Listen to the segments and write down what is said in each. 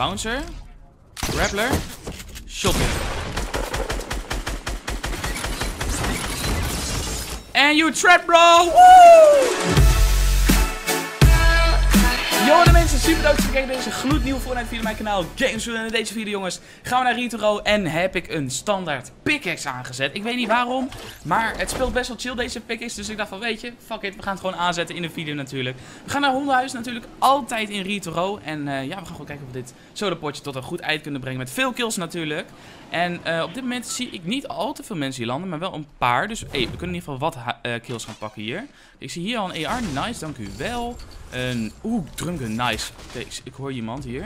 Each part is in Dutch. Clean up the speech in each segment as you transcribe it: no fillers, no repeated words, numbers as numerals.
Bouncer. Grappler. Shotgun. And you trap, bro! Woo! Yo de mensen, super leuk dat je kijkt naar deze gloednieuwe Fortnite video op mijn kanaal Games. En in deze video jongens gaan we naar Retro en heb ik een standaard pickaxe aangezet. Ik weet niet waarom, maar het speelt best wel chill deze pickaxe. Dus ik dacht van weet je, fuck it, we gaan het gewoon aanzetten in de video natuurlijk. We gaan naar Hondenhuis natuurlijk, altijd in Retro. En ja, we gaan gewoon kijken of we dit sodapotje tot een goed eind kunnen brengen met veel kills natuurlijk. En op dit moment zie ik niet al te veel mensen hier landen, maar wel een paar. Dus hey, we kunnen in ieder geval wat kills gaan pakken hier. Ik zie hier al een AR, nice, dank u wel. Een drumgun, nice. Oké, ik hoor iemand hier.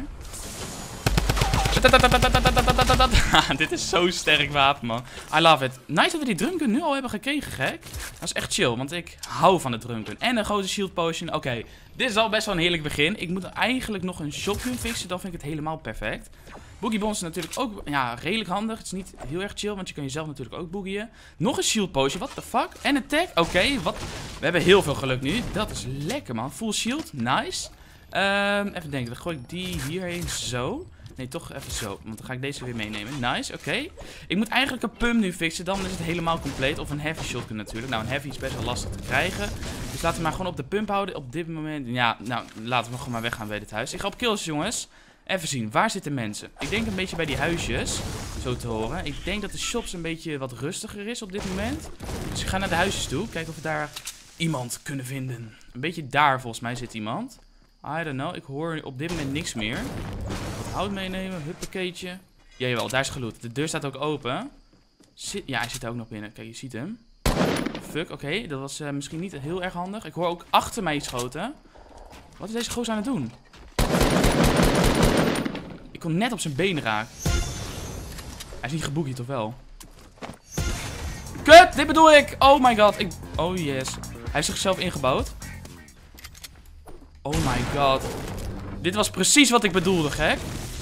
Dit is zo'n sterk wapen, man. I love it. Nice dat we die drumgun nu al hebben gekregen, gek. Dat is echt chill, want ik hou van de drumgun. En een grote shield potion. Oké, dit is al best wel een heerlijk begin. Ik moet eigenlijk nog een shotgun fixen, dan vind ik het helemaal perfect. Boogie bombs is natuurlijk ook ja, redelijk handig. Het is niet heel erg chill, want je kan jezelf natuurlijk ook boogieën. Nog een shield potion, what the fuck? En een tag, oké, wat? We hebben heel veel geluk nu. Dat is lekker, man. Full shield, nice. Even denken, dan gooi ik die hierheen zo. Nee, toch even zo, want dan ga ik deze weer meenemen. Nice, oké. Ik moet eigenlijk een pump nu fixen, dan is het helemaal compleet. Of een heavy shotgun natuurlijk. Nou, een heavy is best wel lastig te krijgen. Dus laten we maar gewoon op de pump houden. Op dit moment, ja, nou, laten we gewoon maar weggaan bij dit huis. Ik ga op kills, jongens. Even zien, waar zitten mensen? Ik denk een beetje bij die huisjes, zo te horen. Ik denk dat de shops een beetje wat rustiger is op dit moment. Dus ik ga naar de huisjes toe, kijken of we daar iemand kunnen vinden. Een beetje daar volgens mij zit iemand. I don't know, ik hoor op dit moment niks meer. Wat hout meenemen, huppakeetje. Ja, jawel, daar is geloot. De deur staat ook open. Ja, hij zit daar ook nog binnen. Kijk, je ziet hem. Fuck, oké, dat was misschien niet heel erg handig. Ik hoor ook achter mij iets schoten. Wat is deze gozer aan het doen? Ik kon net op zijn been raken. Hij is niet geboogied, of wel? Kut, dit bedoel ik. Oh my god. Oh yes. Hij heeft zichzelf ingebouwd. Oh my god. Dit was precies wat ik bedoelde, gek.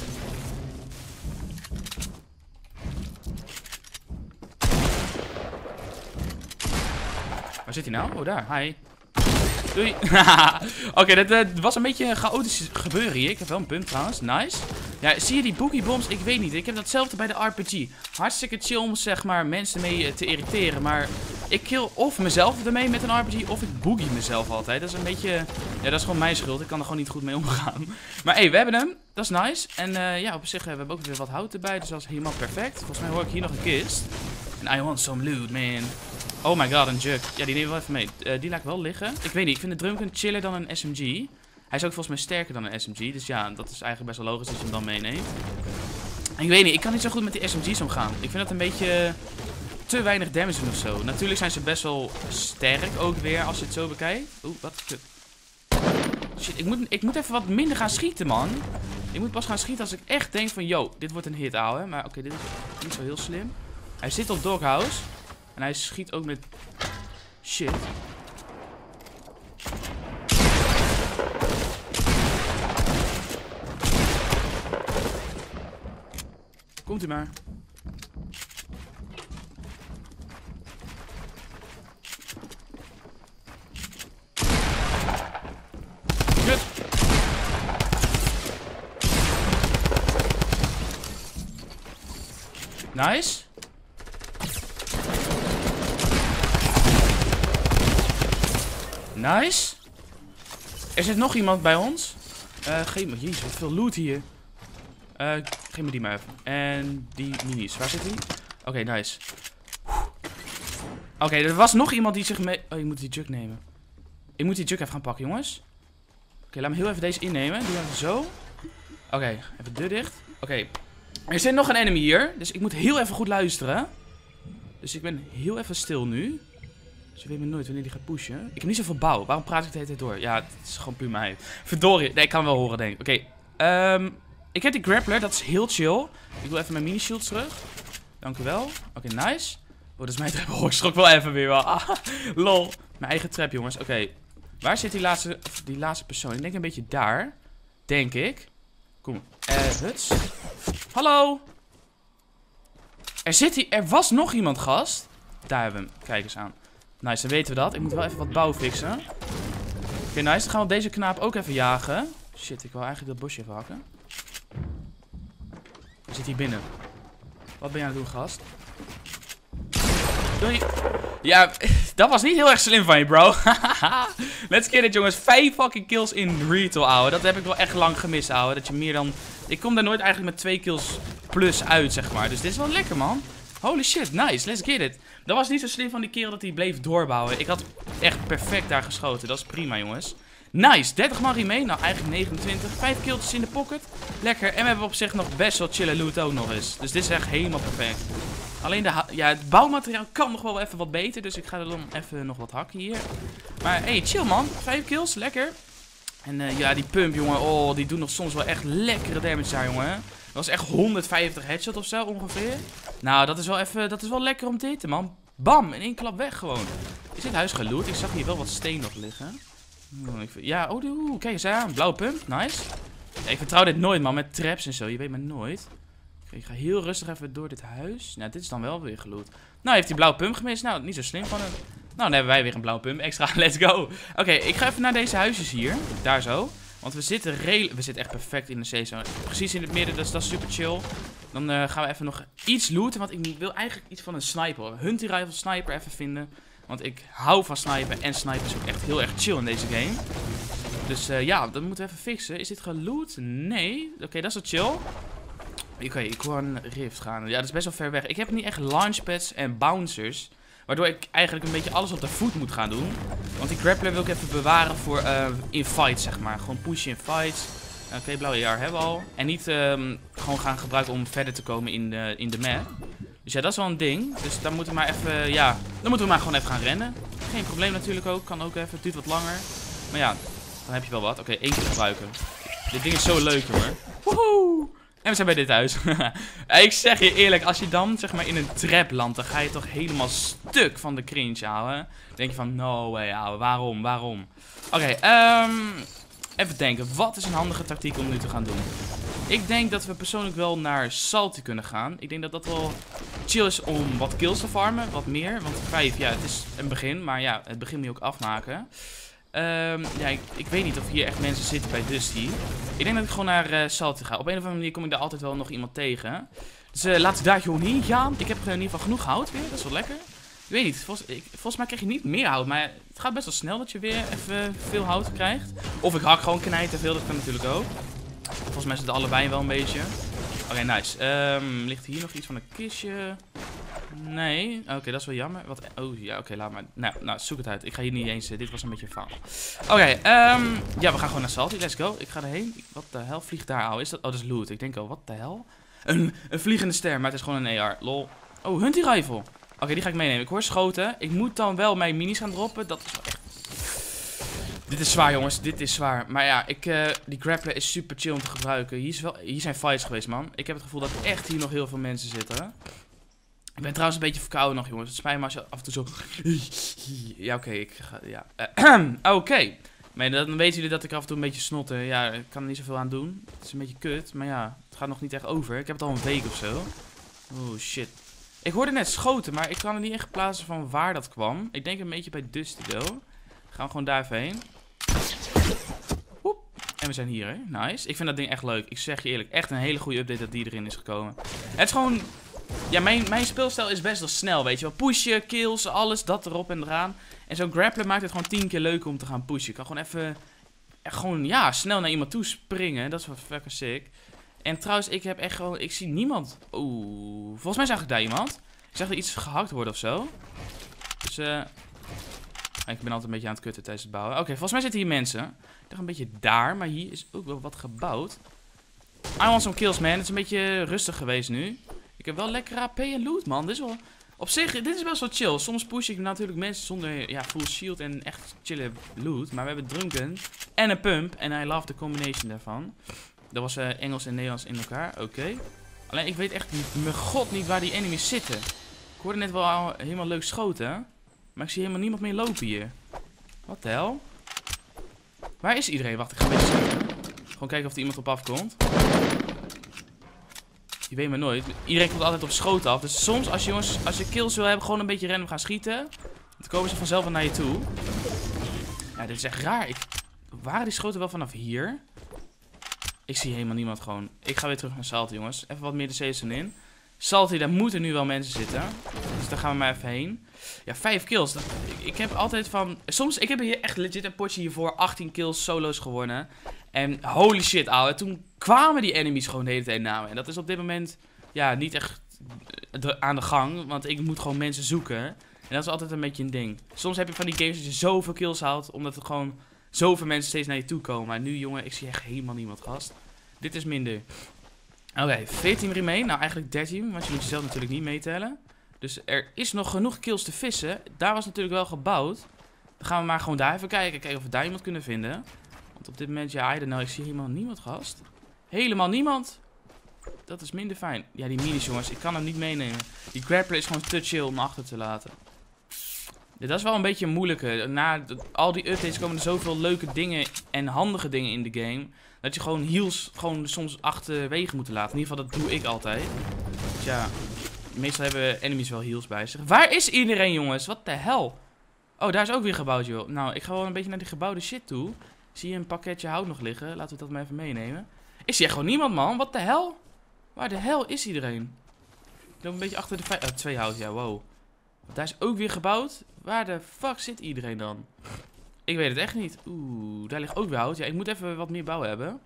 Waar zit hij nou? Oh, daar. Hi. Doei. Oké, dat was een beetje een chaotisch gebeuren hier. Ik heb wel een punt trouwens. Nice. Ja, zie je die boogie bombs? Ik weet niet. Ik heb datzelfde bij de RPG. Hartstikke chill om zeg maar mensen mee te irriteren. Maar ik kill of mezelf ermee met een RPG of ik boogie mezelf altijd. Dat is een beetje... Ja, dat is gewoon mijn schuld. Ik kan er gewoon niet goed mee omgaan. Maar hey, we hebben hem. Dat is nice. En ja, op zich we hebben ook weer wat hout erbij. Dus dat is helemaal perfect. Volgens mij hoor ik hier nog een kist. En I want some loot, man. Oh my god, een jug. Ja, die nemen we wel even mee. Die laat ik wel liggen. Ik weet niet, ik vind de drumgun chiller dan een SMG. Hij is ook volgens mij sterker dan een SMG. Dus ja, dat is eigenlijk best wel logisch dat je hem dan meeneemt. En ik weet niet, ik kan niet zo goed met die SMG's omgaan. Ik vind dat een beetje te weinig damage doen of zo. Natuurlijk zijn ze best wel sterk ook weer als je het zo bekijkt. Oeh, wat kut. Shit, ik moet even wat minder gaan schieten, man. Ik moet pas gaan schieten als ik echt denk van, yo, dit wordt een hit, ouwe. Maar oké, dit is niet zo heel slim. Hij zit op Doghouse. En hij schiet ook met shit. Komt u maar. Kut. Nice. Nice. Er zit nog iemand bij ons. Geef me, jezus, wat veel loot hier. Geef me die maar even. En die minis, waar zit die? Oké, nice. Oké, er was nog iemand die zich mee... Oh, je moet die jug nemen. Ik moet die jug even gaan pakken, jongens. Oké, laat me heel even deze innemen. Doe even zo. Oké, even de deur dicht. Oké. Er zit nog een enemy hier. Dus ik moet heel even goed luisteren. Dus ik ben heel even stil nu. Dus je weet me nooit wanneer die gaat pushen. Ik heb niet zoveel bouw. Waarom praat ik de hele tijd door? Ja, het is gewoon puur mij. Verdorie. Nee, ik kan hem wel horen, denk ik. Oké. Ik heb die grappler. Dat is heel chill. Ik wil even mijn mini-shields terug. Dank u wel. Oké, nice. Oh, dat is mijn trap. Oh, ik schrok wel even weer. Ah, lol. Mijn eigen trap, jongens. Oké. Waar zit die laatste persoon? Ik denk een beetje daar. Denk ik. Kom. Huts. Hallo. Er was nog iemand, gast. Daar hebben we hem. Kijk eens aan. Nice, dan weten we dat. Ik moet wel even wat bouw fixen. Oké, nice. Dan gaan we deze knaap ook even jagen. Shit, ik wil eigenlijk dat bosje even hakken. Je zit hier binnen. Wat ben je aan het doen, gast? Doei. Ja, dat was niet heel erg slim van je, bro. Let's get it, jongens. 5 fucking kills in retail, ouwe. Dat heb ik wel echt lang gemist, ouwe. Dat je meer dan... Ik kom daar nooit eigenlijk met 2 kills plus uit, zeg maar. Dus dit is wel lekker, man. Holy shit, nice. Let's get it. Dat was niet zo slim van die kerel dat hij bleef doorbouwen. Ik had echt perfect daar geschoten. Dat is prima, jongens. Nice. 30 magie mee. Nou, eigenlijk 29. 5 kills in de pocket. Lekker. En we hebben op zich nog best wel chille loot ook nog eens. Dus dit is echt helemaal perfect. Alleen het bouwmateriaal kan nog wel even wat beter. Dus ik ga er dan even nog wat hakken hier. Maar hey, chill man. 5 kills. Lekker. En ja, die pump, jongen. Oh, die doet nog soms wel echt lekkere damage daar, jongen. Dat was echt 150 headshot of zo ongeveer. Nou, dat is wel lekker om te hitten, man. Bam, in 1 klap weg gewoon. Is dit huis geloot? Ik zag hier wel wat steen nog liggen. Ja, kijk eens aan. Blauwe pump, nice. Ja, ik vertrouw dit nooit, man, met traps en zo. Je weet maar nooit. Ik ga heel rustig even door dit huis. Nou, dit is dan wel weer geloot. Nou, heeft hij blauwe pump gemist? Nou, niet zo slim van hem. Nou, dan hebben wij weer een blauwe pump extra. Let's go. Oké, ik ga even naar deze huisjes hier. Daar zo. Want we zitten echt perfect in de C-zone. Precies in het midden, dus dat is super chill. Dan gaan we even nog iets looten. Want ik wil eigenlijk iets van een sniper. Hunting rifle sniper even vinden. Want ik hou van snipen. En snipen is ook echt heel erg chill in deze game. Dus ja, dat moeten we even fixen. Is dit geloot? Nee. Oké, dat is wel chill. Oké, ik hoor een rift gaan. Ja, dat is best wel ver weg. Ik heb niet echt launchpads en bouncers. Waardoor ik eigenlijk een beetje alles op de voet moet gaan doen. Want die grappler wil ik even bewaren voor in fights, zeg maar. Gewoon pushen in fights. Oké, blauwe jaar hebben we al. En niet gewoon gaan gebruiken om verder te komen in de map. Dus ja, dat is wel een ding. Dus daar moeten we maar even, ja, dan moeten we maar gewoon even gaan rennen. Geen probleem natuurlijk ook. Kan ook even, het duurt wat langer. Maar ja, dan heb je wel wat. Oké, 1 keer gebruiken. Dit ding is zo leuk, hoor. Woehoe! En we zijn bij dit huis. Ik zeg je eerlijk, als je dan zeg maar in een trap landt, dan ga je toch helemaal stuk van de cringe, ouwe. Dan denk je van, no way, ouwe. Waarom? Oké, even denken. Wat is een handige tactiek om nu te gaan doen? Ik denk dat we persoonlijk wel naar Salty kunnen gaan. Ik denk dat dat wel chill is om wat kills te farmen, wat meer. Want 5, ja, het is een begin, maar ja, het begin moet je ook afmaken. Ja, ik weet niet of hier echt mensen zitten bij Dusty. Ik denk dat ik gewoon naar Salty ga. Op een of andere manier kom ik daar altijd wel nog iemand tegen. Dus laten we daar gewoon heen gaan. Ik heb in ieder geval genoeg hout weer. Dat is wel lekker. Ik weet niet. Volgens mij krijg je niet meer hout. Maar het gaat best wel snel dat je weer even veel hout krijgt. Of ik hak gewoon knijten veel. Dat kan natuurlijk ook. Volgens mij zitten allebei wel een beetje. Oké, nice. Ligt hier nog iets van een kistje? Nee. Oké, dat is wel jammer. Wat? Oh, ja, oké, laat maar. Nou, zoek het uit. Ik ga hier niet eens... dit was een beetje een fout. Oké, ja, we gaan gewoon naar Salty. Let's go. Ik ga erheen. Wat de hel vliegt daar al? Is dat... Oh, dat is loot. Ik denk al, wat de hel? Een vliegende ster, maar het is gewoon een AR. Lol. Oh, hunting rifle. Oké, die ga ik meenemen. Ik hoor schoten. Ik moet dan wel mijn minis gaan droppen. Dat is wel echt... Dit is zwaar, jongens. Dit is zwaar. Maar ja, die grappler is super chill om te gebruiken. Hier zijn fights geweest, man. Ik heb het gevoel dat echt hier nog heel veel mensen zitten. Ik ben trouwens een beetje verkouden nog, jongens. Het spijt me als je af en toe zo... Ja, oké. Ik ga... Ja. Oké. Maar dan weten jullie dat ik af en toe een beetje snotter. Ja, ik kan er niet zoveel aan doen. Het is een beetje kut. Maar ja, het gaat nog niet echt over. Ik heb het al een week of zo. Oh, shit. Ik hoorde net schoten, maar ik kan er niet echt plaatsen van waar dat kwam. Ik denk een beetje bij Dusty, though. Gaan we gewoon daar even heen. Woep. En we zijn hier, hè. Nice. Ik vind dat ding echt leuk. Ik zeg je eerlijk, echt een hele goede update dat die erin is gekomen. Het is gewoon... Ja, mijn speelstijl is best wel snel, weet je wel. Pushen, kills, alles, dat erop en eraan. En zo'n grappler maakt het gewoon 10 keer leuker om te gaan pushen. Ik kan gewoon even... Gewoon, ja, snel naar iemand toe springen. Dat is wel fucking sick. En trouwens, ik heb echt gewoon... Ik zie niemand... Oeh, volgens mij zag ik daar iemand. Ik zag er iets gehakt worden of zo. Dus, ik ben altijd een beetje aan het kutten tijdens het bouwen. Oké, volgens mij zitten hier mensen. Ik dacht een beetje daar, maar hier is ook wel wat gebouwd. I want some kills, man. Het is een beetje rustig geweest nu. Ik heb wel lekker AP en loot, man. Dit is wel... Op zich, dit is best wel chill. Soms push ik natuurlijk mensen zonder ja, full shield en echt chille loot. Maar we hebben drunken en een pump. En I love the combination daarvan. Dat was Engels en Nederlands in elkaar. Oké. Alleen ik weet echt mijn god niet waar die enemies zitten. Ik hoorde net wel helemaal leuk schoten. Maar ik zie helemaal niemand meer lopen hier. Wat de hel? Waar is iedereen? Wacht, ik ga een beetje zoeken. Gewoon kijken of er iemand op afkomt. Je weet maar nooit. Iedereen komt altijd op schoten af. Dus soms, als je kills wil hebben, gewoon een beetje random gaan schieten. Dan komen ze vanzelf wel naar je toe. Ja, dit is echt raar. Waren die schoten wel vanaf hier? Ik zie helemaal niemand gewoon. Ik ga weer terug naar Salty, jongens. Even wat meer de season in. Salty, daar moeten nu wel mensen zitten. Dus daar gaan we maar even heen. Ja, 5 kills. Ik heb altijd van... Soms, ik heb hier echt legit een potje hiervoor 18 kills solo's gewonnen. En holy shit, ouwe. Toen kwamen die enemies gewoon de hele tijd naar me. En dat is op dit moment, ja, niet echt aan de gang. Want ik moet gewoon mensen zoeken. En dat is altijd een beetje een ding. Soms heb je van die games dat je zoveel kills haalt. Omdat er gewoon zoveel mensen steeds naar je toe komen. Maar nu, jongen, ik zie echt helemaal niemand, gast. Dit is minder. Oké, 14 remain. Nou, eigenlijk 13. Want je moet jezelf natuurlijk niet meetellen. Dus er is nog genoeg kills te vissen. Daar was natuurlijk wel gebouwd. Dan gaan we maar gewoon daar even kijken. Kijken of we daar iemand kunnen vinden. Want op dit moment, ja, I don't know. Ik zie helemaal niemand, gast. Helemaal niemand. Dat is minder fijn. Ja, die minis, jongens. Ik kan hem niet meenemen. Die grappler is gewoon te chill om achter te laten. Ja, dat is wel een beetje moeilijker. Na al die updates komen er zoveel leuke dingen en handige dingen in de game. Dat je gewoon heals gewoon soms achterwege moet laten. In ieder geval, dat doe ik altijd. Dus ja, meestal hebben enemies wel heals bij zich. Waar is iedereen, jongens? Wat de hel? Oh, daar is ook weer gebouwd, joh. Nou, ik ga wel een beetje naar die gebouwde shit toe. Zie je een pakketje hout nog liggen? Laten we dat maar even meenemen. Ik zie echt gewoon niemand, man. Wat de hel? Waar de hel is iedereen? Ik loop een beetje achter de 2 hout, ja, wow. Daar is ook weer gebouwd. Waar de fuck zit iedereen dan? Ik weet het echt niet. Oeh, daar ligt ook weer hout. Ja, ik moet even wat meer bouw hebben.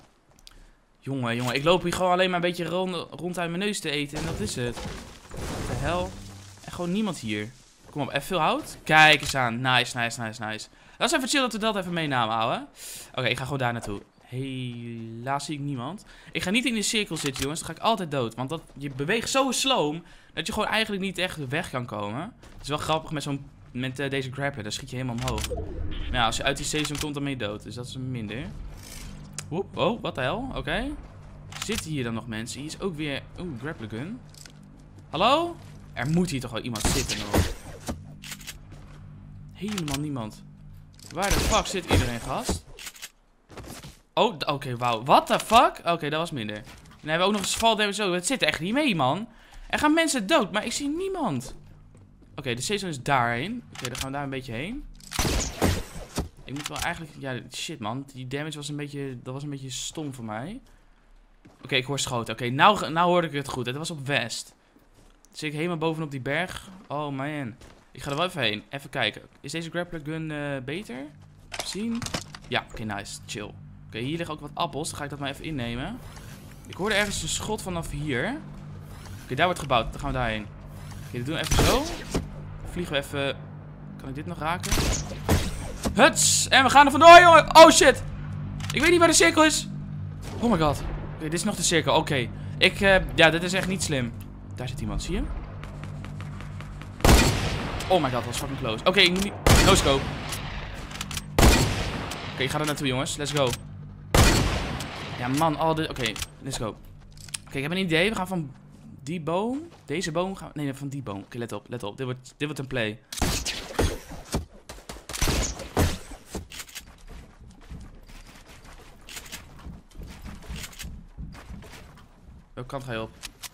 Jongen, jongen. Ik loop hier gewoon alleen maar een beetje rond uit mijn neus te eten. En dat is het. Wat de hel? En gewoon niemand hier. Kom op, even veel hout. Kijk eens aan. Nice, nice, nice, nice. Dat is even chill dat we dat even meenamen, ouwe. Oké, ik ga gewoon daar naartoe. Helaas zie ik niemand. Ik ga niet in de cirkel zitten, jongens. Dan ga ik altijd dood. Want je beweegt zo sloom dat je gewoon eigenlijk niet echt weg kan komen. Het is wel grappig met deze grappler. Daar schiet je helemaal omhoog. Maar ja, als je uit die station komt, dan ben je dood. Dus dat is minder. Oep, oh, wat de hel? Oké. Zitten hier dan nog mensen? Hier is ook weer... Oeh, grappler gun. Hallo? Er moet hier toch wel iemand zitten nog. Helemaal niemand. Waar de fuck zit iedereen, gast? Oh, oké, wauw. What the fuck? Oké, dat was minder. En dan hebben we ook nog eens fall damage. Het zit er echt niet mee, man. Er gaan mensen dood, maar ik zie niemand. Oké, de station is daarheen. Oké, dan gaan we daar een beetje heen. Ik moet wel eigenlijk... Ja, shit, man. Die damage was een beetje... Dat was een beetje stom voor mij. Oké, ik hoor schoten. Oké, nou hoorde ik het goed. Het was op west. Zit ik helemaal bovenop die berg. Oh, man. Ik ga er wel even heen. Even kijken. Is deze grappler gun beter? Zien? Ja, oké, nice. Chill. Oké, hier liggen ook wat appels. Dan ga ik dat maar even innemen. Ik hoorde ergens een schot vanaf hier. Oké, daar wordt gebouwd. Dan gaan we daarheen. Oké, dat doen we even zo. Vliegen we even... Kan ik dit nog raken? Huts! En we gaan er vandoor, jongen! Oh, shit! Ik weet niet waar de cirkel is. Oh my god. Oké, dit is nog de cirkel. Oké. Ja, dit is echt niet slim. Daar zit iemand, zie je hem? Oh my god, dat was fucking close. Oké, ik moet niet... No scope. Oké, ik ga er naartoe, jongens. Let's go. Ja, man, Oké, let's go. Oké, ik heb een idee. We gaan van die boom. Deze boom gaan we... Nee, van die boom. Oké, let op, let op. Dit wordt een play. Welke kant ga je op?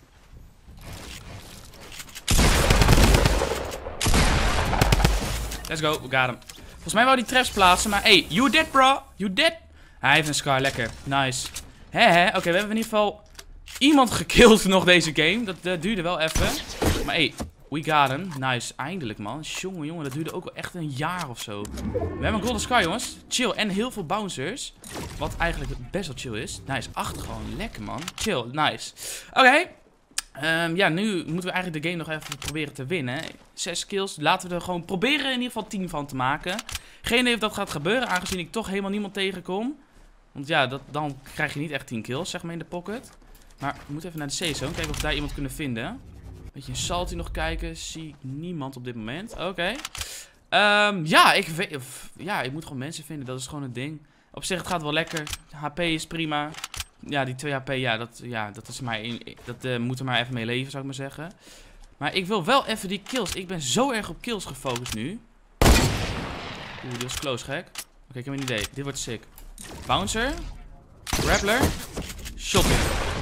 Let's go, we got hem. Volgens mij wou die traps plaatsen, maar hey, you dead, bro. You dead. Hij heeft een scar, lekker. Nice. Hè. Oké, we hebben in ieder geval iemand gekillt nog deze game. Dat duurde wel even. Maar hey, we got him. Nice, eindelijk, man. Jongen, dat duurde ook wel echt een jaar of zo. We hebben een golden scar, jongens. Chill. En heel veel bouncers. Wat eigenlijk best wel chill is. Nice, 8 gewoon. Lekker, man. Chill, nice. Oké. Ja, nu moeten we eigenlijk de game nog even proberen te winnen. 6 kills. Laten we er gewoon proberen in ieder geval 10 van te maken. Geen idee of dat gaat gebeuren, aangezien ik toch helemaal niemand tegenkom. Want ja, dan krijg je niet echt 10 kills, zeg maar, in de pocket. Maar we moeten even naar de C-zone, kijken of we daar iemand kunnen vinden. Beetje een salty nog kijken. Zie ik niemand op dit moment. Oké. Ja, ik moet gewoon mensen vinden. Dat is gewoon een ding. Op zich, het gaat wel lekker. HP is prima. Ja, die 2 HP, dat is maar dat moet er maar even mee leven, zou ik maar zeggen. Maar ik wil wel even die kills. Ik ben zo erg op kills gefocust nu. Oeh, die was close, gek. Oké, ik heb een idee. Dit wordt sick. Bouncer. Grappler. Shotgun.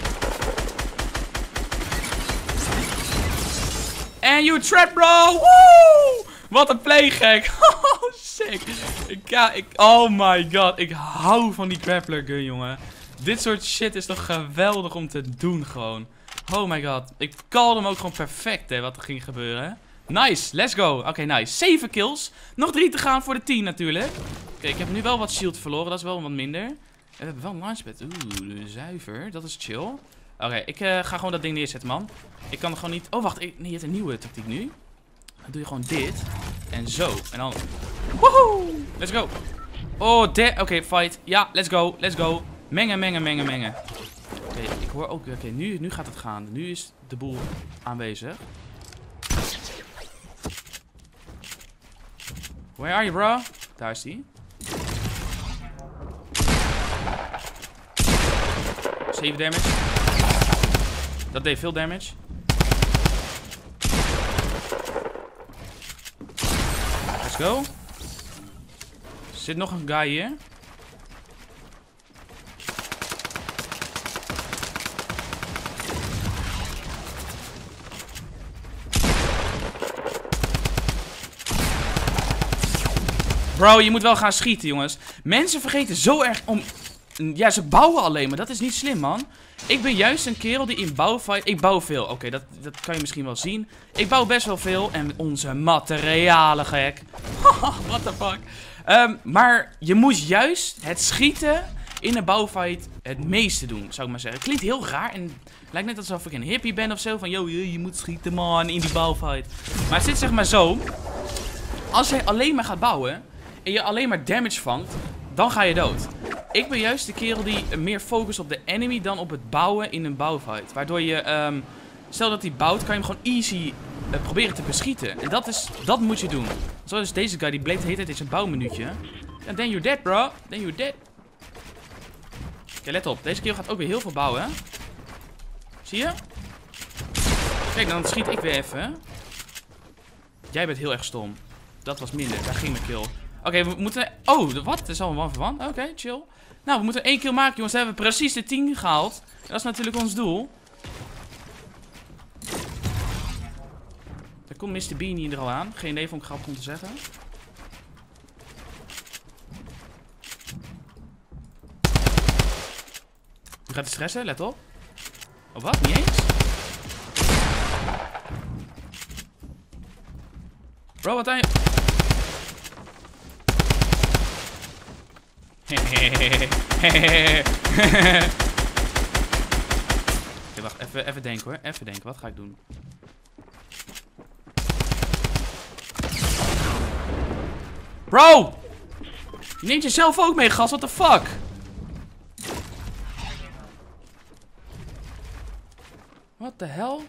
En you trap, bro! Woe! Wat een play, gek! Oh, sick! Oh my god, ik hou van die grappler gun, jongen. Dit soort shit is toch geweldig om te doen gewoon. Oh my god. Ik called hem ook gewoon perfect, hè, wat er ging gebeuren. Nice, let's go. Oké, nice. 7 kills. Nog 3 te gaan voor de 10 natuurlijk. Oké, ik heb nu wel wat shield verloren. Dat is wel wat minder. We hebben wel een launchpad. Oeh, zuiver. Dat is chill. Oké, ik ga gewoon dat ding neerzetten, man. Ik kan er gewoon niet... Oh, wacht. Nee, je hebt een nieuwe tactiek nu. Dan doe je gewoon dit. En zo. En dan... Woehoe! Let's go. Oh, oké, fight. Ja, let's go. Let's go. Mengen, mengen, mengen, mengen. Oké, ik hoor ook... Oké, nu gaat het gaan. Nu is de boel aanwezig. Where are you, bro? Daar is hij. 7 damage. Dat deed veel damage. Let's go. Er zit nog een guy hier. Bro, je moet wel gaan schieten, jongens. Mensen vergeten zo erg om... Ja, ze bouwen alleen, maar dat is niet slim, man. Ik ben juist een kerel die in bouwfight... Ik bouw veel. Oké, dat kan je misschien wel zien. Ik bouw best wel veel. En onze materialen, gek. What the fuck. Maar je moet juist het schieten in een bouwfight het meeste doen, zou ik maar zeggen. Het klinkt heel raar en lijkt net alsof ik een hippie ben of zo. Van, yo, je moet schieten, man, in die bouwfight. Maar het zit zeg maar zo. Als je alleen maar gaat bouwen en je alleen maar damage vangt, dan ga je dood. Ik ben juist de kerel die meer focust op de enemy dan op het bouwen in een bouwfight. Waardoor je, stel dat hij bouwt, kan je hem gewoon easy proberen te beschieten. En dat moet je doen. Zoals deze guy, die bleef de hele tijd in zijn bouwminuutje. En then you're dead, bro. Then you're dead. Oké, let op. Deze kerel gaat ook weer heel veel bouwen, hè. Zie je? Kijk, dan schiet ik weer even. Jij bent heel erg stom. Dat was minder. Daar ging mijn kill. Oké, we moeten... Oh, wat? Dat is al een one for one. Oké, chill. Nou, we moeten 1 kill maken, jongens. We hebben precies de 10 gehaald. Dat is natuurlijk ons doel. Daar komt Mr. Beanie er al aan. Geen idee, vond ik grappig om te zeggen. Nu gaat hij stressen, let op. Oh, wat? Niet eens? Bro, wat aan je... Oké, wacht. Even denken, hoor. Even denken. Wat ga ik doen? Bro! Je neemt jezelf ook mee, gast. What the fuck? What the hell?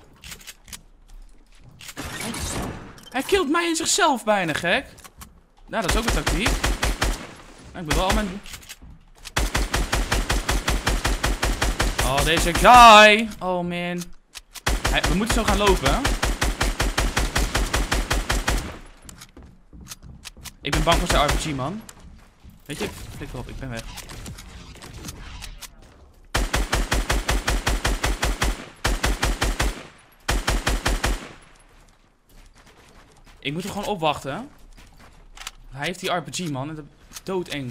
Hij killt mij in zichzelf bijna, gek. Nou, dat is ook een tactiek. Ik moet wel al mijn... Oh, deze guy. Oh, man. We moeten zo gaan lopen. Ik ben bang voor zijn RPG, man. Weet je, flik erop. Ik ben weg. Ik moet er gewoon opwachten. Hij heeft die RPG, man. Dat is doodeng.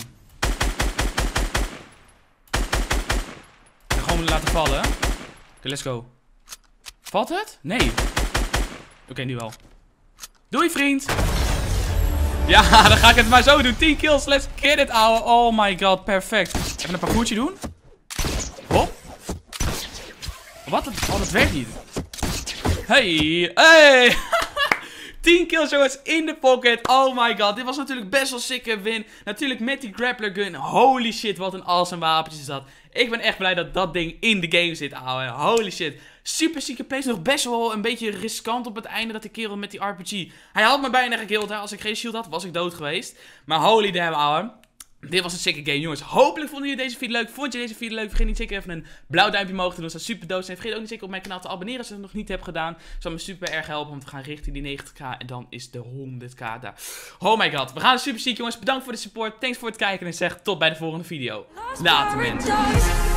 Ik ga gewoon laten vallen. Oké, let's go. Valt het? Nee. Oké, nu wel. Doei, vriend. Ja, dan ga ik het maar zo doen. 10 kills, let's get it, ouwe. Oh my god, perfect. Even een parcoursje doen. Hop. Wat? Oh, dat werkt niet. Hey. Hey. 10 kills, jongens, in de pocket. Oh my god, dit was natuurlijk best wel sikke win. Natuurlijk met die grappler gun. Holy shit, wat een awesome wapentje is dat. Ik ben echt blij dat dat ding in de game zit, ouwe. Holy shit. Super zieke place. Nog best wel een beetje riskant op het einde dat die kerel met die RPG... Hij had me bijna gekilld, hè. Als ik geen shield had, was ik dood geweest. Maar holy damn, ouwe. Dit was een sikke game, jongens. Hopelijk vonden jullie deze video leuk. Vond je deze video leuk? Vergeet niet zeker even een blauw duimpje omhoog te doen. Dat zou super dood zijn. Vergeet ook niet zeker op mijn kanaal te abonneren als je dat nog niet hebt gedaan. Dat zou me super erg helpen om te gaan richting die 90k. En dan is de 100k daar. Oh my god. We gaan super ziek, jongens. Bedankt voor de support. Thanks voor het kijken. En zeg tot bij de volgende video. Later, mensen.